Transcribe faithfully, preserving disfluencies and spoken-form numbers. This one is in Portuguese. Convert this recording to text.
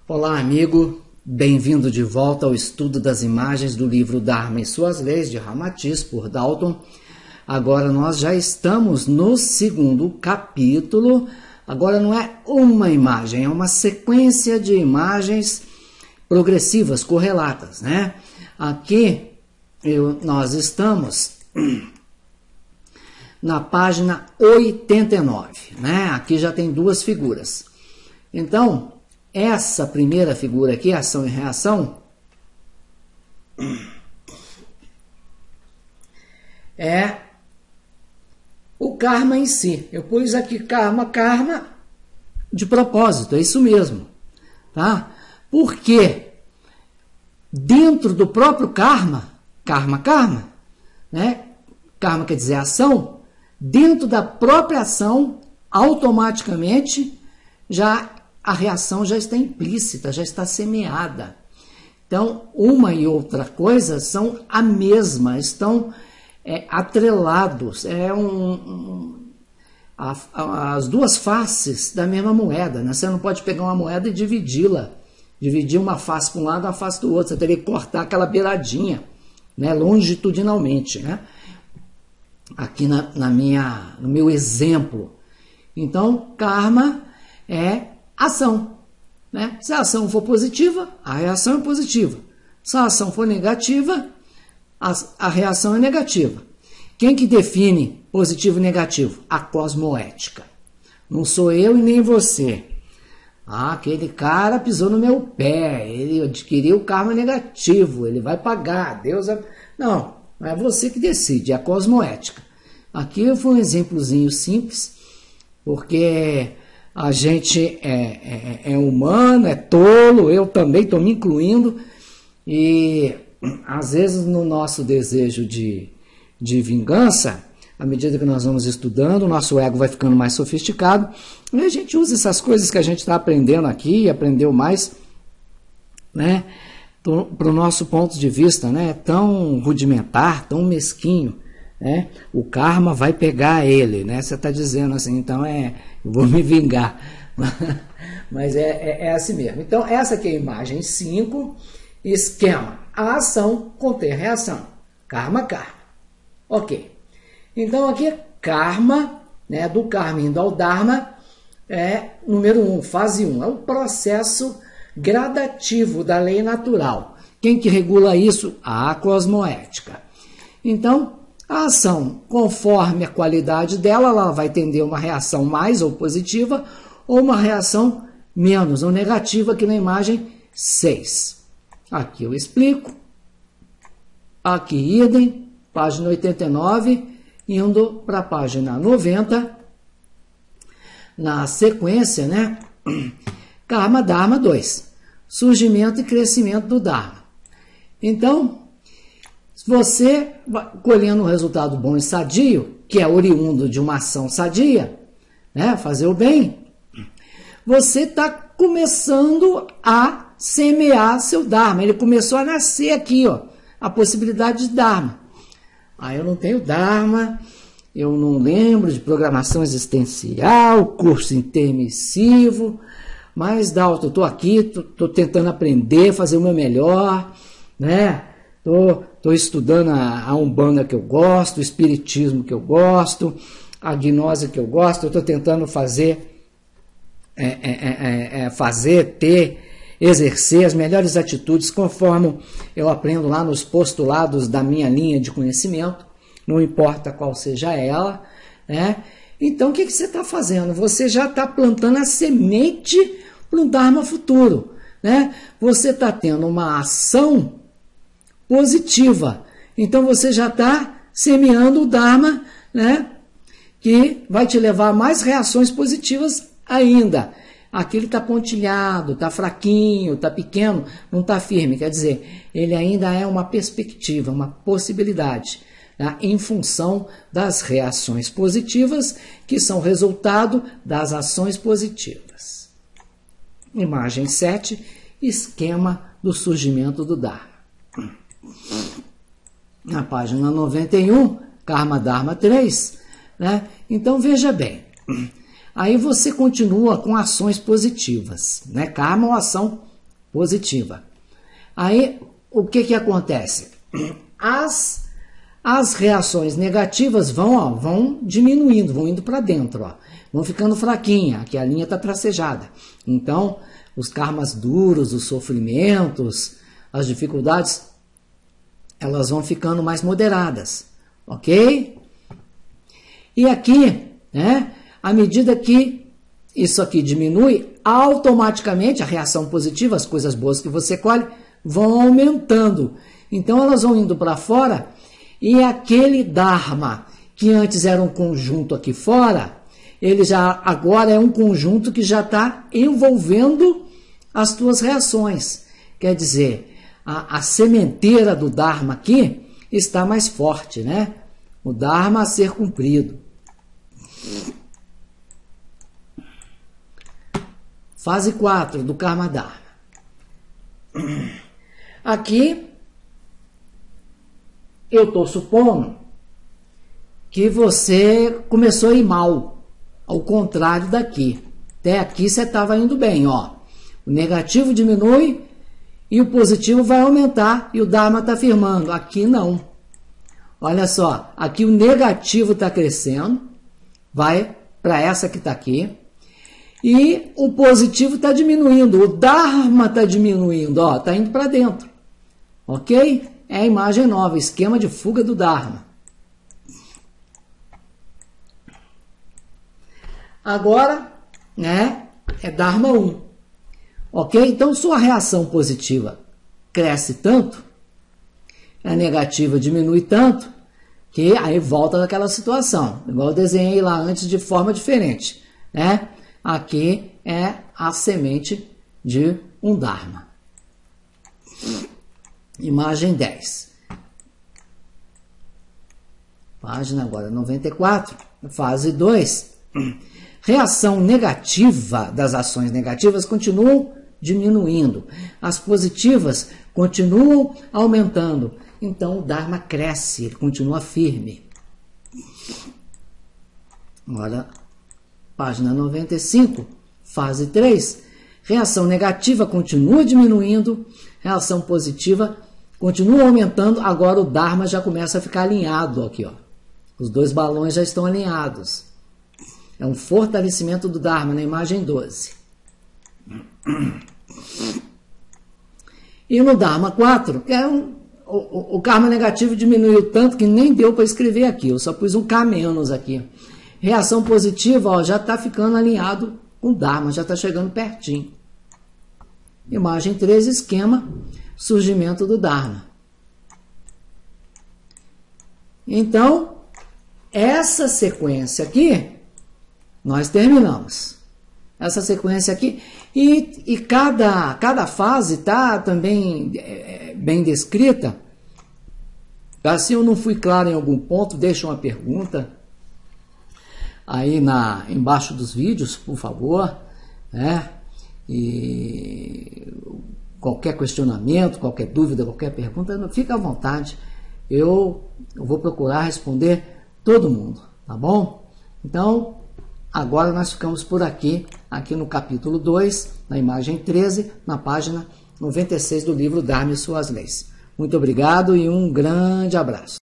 Olá, amigo. Bem-vindo de volta ao estudo das imagens do livro Dharma e Suas Leis, de Ramatiz, por Dalton. Agora nós já estamos no segundo capítulo. Agora não é uma imagem, é uma sequência de imagens progressivas, correlatas, né? Aqui eu, nós estamos na página oitenta e nove, né? Aqui já tem duas figuras. Então, essa primeira figura aqui, ação e reação, é o karma em si. Eu pus aqui karma, karma de propósito, é isso mesmo, tá? Porque dentro do próprio karma, karma, karma, né? Karma quer dizer ação, dentro da própria ação, automaticamente, já a reação já está implícita, já está semeada. Então, uma e outra coisa são a mesma, estão é, atrelados, é um, um, a, a, as duas faces da mesma moeda, né? Você não pode pegar uma moeda e dividi-la, dividir uma face para um lado e uma face do outro, você teria que cortar aquela beiradinha, né? Longitudinalmente, né? Aqui na, na minha, no meu exemplo. Então, karma é ação, né? Se a ação for positiva, a reação é positiva. Se a ação for negativa, a, a reação é negativa. Quem que define positivo e negativo? A cosmoética. Não sou eu e nem você. Ah, aquele cara pisou no meu pé, ele adquiriu karma negativo, ele vai pagar, Deus... É... Não, não é você que decide, é a cosmoética. Aqui foi um exemplozinho simples, porque a gente é, é, é humano, é tolo, eu também estou me incluindo, e às vezes no nosso desejo de, de vingança, à medida que nós vamos estudando, o nosso ego vai ficando mais sofisticado, e a gente usa essas coisas que a gente está aprendendo aqui, aprendeu mais, né, para o nosso ponto de vista, né, tão rudimentar, tão mesquinho. Né? O karma vai pegar ele, né? Você está dizendo assim, então é, eu vou me vingar. Mas é, é, é assim mesmo. Então, essa aqui é a imagem cinco, esquema. A ação contém reação. Karma, karma. Ok. Então, aqui é karma, né? Do karma indo ao dharma, é número um, fase um. É um processo gradativo da lei natural. Quem que regula isso? A cosmoética. Então, a ação, conforme a qualidade dela, ela vai tender uma reação mais ou positiva ou uma reação menos ou negativa, aqui na imagem seis. Aqui eu explico. Aqui idem, página oitenta e nove, indo para a página noventa, na sequência, né? Karma, Dharma dois. Surgimento e crescimento do Dharma. Então, você, colhendo um resultado bom e sadio, que é oriundo de uma ação sadia, né, fazer o bem, você está começando a semear seu Dharma. Ele começou a nascer aqui, ó, a possibilidade de Dharma. Ah, eu não tenho Dharma, eu não lembro de programação existencial, curso intermissivo, mas, Dalton, eu estou aqui, estou tentando aprender, fazer o meu melhor, né? Estou estudando a, a Umbanda que eu gosto, o Espiritismo que eu gosto, a Gnose que eu gosto, eu estou tentando fazer, é, é, é, é, fazer, ter, exercer as melhores atitudes conforme eu aprendo lá nos postulados da minha linha de conhecimento, não importa qual seja ela, né? Então, o que, que você está fazendo? Você já está plantando a semente para um Dharma futuro, né? Você está tendo uma ação positiva. Então você já está semeando o Dharma, né, que vai te levar a mais reações positivas ainda. Aqui ele está pontilhado, está fraquinho, está pequeno, não está firme. Quer dizer, ele ainda é uma perspectiva, uma possibilidade, né, em função das reações positivas que são resultado das ações positivas. Imagem sete, esquema do surgimento do Dharma. Na página noventa e um, Karma Dharma três, né? Então veja bem, aí você continua com ações positivas, né? Karma é uma ação positiva. Aí, o que que acontece? As, as reações negativas vão, ó, vão diminuindo, vão indo para dentro, ó, vão ficando fraquinha, aqui a linha está tracejada. Então, os karmas duros, os sofrimentos, as dificuldades, elas vão ficando mais moderadas, ok? E aqui, né, à medida que isso aqui diminui, automaticamente a reação positiva, as coisas boas que você colhe, vão aumentando. Então elas vão indo para fora e aquele Dharma que antes era um conjunto aqui fora, ele já agora é um conjunto que já está envolvendo as tuas reações. Quer dizer, a, a sementeira do Dharma aqui está mais forte, né? O Dharma a ser cumprido. Fase quatro do Karma Dharma. Aqui, eu estou supondo que você começou a ir mal, ao contrário daqui. Até aqui você estava indo bem, ó. O negativo diminui e o positivo vai aumentar e o Dharma está firmando. Aqui não. Olha só, aqui o negativo está crescendo, vai para essa que está aqui. E o positivo está diminuindo, o Dharma está diminuindo, ó, está indo para dentro. Ok? É a imagem nova, esquema de fuga do Dharma. Agora, né, é Dharma um. Ok? Então, sua reação positiva cresce tanto, a negativa diminui tanto, que aí volta daquela situação. Igual eu desenhei lá antes de forma diferente, né? Aqui é a semente de um Dharma. Imagem dez. Página agora noventa e quatro, fase dois. Reação negativa das ações negativas continuam diminuindo. As positivas continuam aumentando. Então o Dharma cresce, ele continua firme. Agora, página noventa e cinco, fase três. Reação negativa continua diminuindo, reação positiva continua aumentando. Agora o Dharma já começa a ficar alinhado aqui, ó. Os dois balões já estão alinhados. É um fortalecimento do Dharma na imagem doze. E no Dharma quatro, é um, o, o karma negativo diminuiu tanto que nem deu para escrever aqui. Eu só pus um K menos aqui. Reação positiva, ó, já está ficando alinhado com o Dharma, já está chegando pertinho. Imagem treze, esquema, surgimento do Dharma. Então, essa sequência aqui, nós terminamos. Essa sequência aqui, e, e cada, cada fase está também é, bem descrita. Se eu não fui claro em algum ponto, deixa uma pergunta aí na, embaixo dos vídeos, por favor, né? E qualquer questionamento, qualquer dúvida, qualquer pergunta, fica à vontade. Eu, eu vou procurar responder todo mundo, tá bom? Então, agora nós ficamos por aqui, aqui no capítulo dois, na imagem treze, na página noventa e seis do livro Dharma e Suas Leis. Muito obrigado e um grande abraço.